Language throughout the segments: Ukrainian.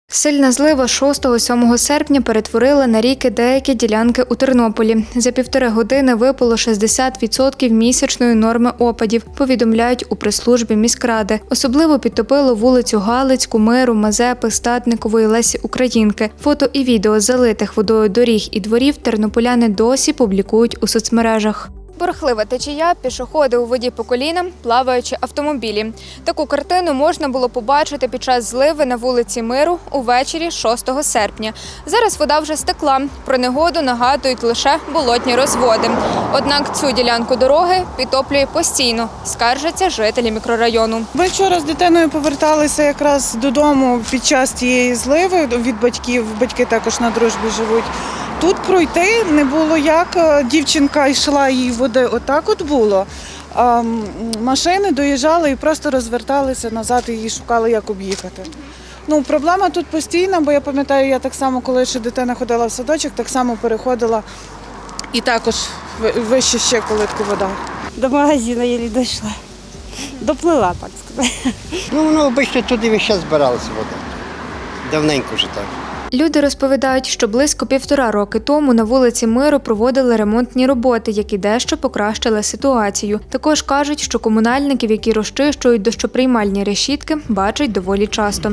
Сильна злива 6-7 серпня перетворила на ріки деякі ділянки у Тернополі. За 1,5 години випало 60% місячної норми опадів, повідомляють у прес-службі міськради. Особливо підтопило вулицю Галицьку, Миру, Мазепи, Статникової, Лесі Українки. Фото і відео залитих водою доріг і дворів тернополяни досі публікують у соцмережах. Бурхлива течія, пішоходи у воді по коліна, плаваючі автомобілі. Таку картину можна було побачити під час зливи на вулиці Миру увечері 6 серпня. Зараз вода вже стекла. Про негоду нагадують лише болотні розводи. Однак цю ділянку дороги підтоплює постійно, скаржаться жителі мікрорайону. Ми вчора з дитиною поверталися якраз додому під час тієї зливи від батьків. Батьки також на Дружбі живуть. Тут пройти не було як, дівчинка йшла, їй води отак от було. Машини доїжджали і просто розверталися назад і її шукали, як об'їхати. Проблема тут постійна, бо я пам'ятаю, я так само, коли ще дитина ходила в садочок, так само переходила і також вище ще колитку вода. До магазину єлі дійшла. Доплила, так сказати. Обично туди весь час збиралася вода. Давненько вже так. Люди розповідають, що близько 1,5 роки тому на вулиці Миру проводили ремонтні роботи, які дещо покращили ситуацію. Також кажуть, що комунальників, які розчищують дощоприймальні решітки, бачать доволі часто.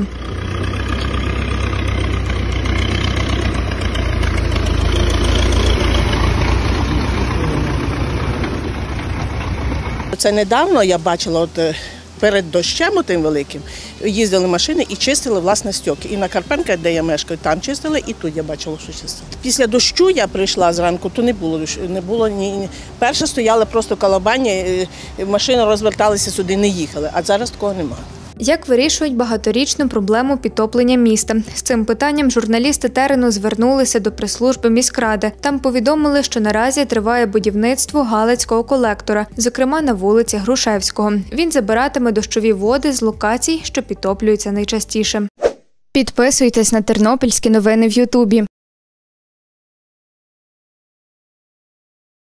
Це недавно я бачила, перед дощем тим великим їздили машини і чистили, власне, стьоки. І на Карпенка, де я мешкаю, там чистили, і тут я бачила, що чистили. Після дощу я прийшла зранку, то не було ні. Перше стояли просто колобані, машини розверталися сюди, не їхали, а зараз такого немає. Як вирішують багаторічну проблему підтоплення міста? З цим питанням журналісти терену звернулися до прес-служби міськради. Там повідомили, що наразі триває будівництво Галицького колектора, зокрема на вулиці Грушевського. Він забиратиме дощові води з локацій, що підтоплюються найчастіше. Підписуйтесь на тернопільські новини в Ютубі.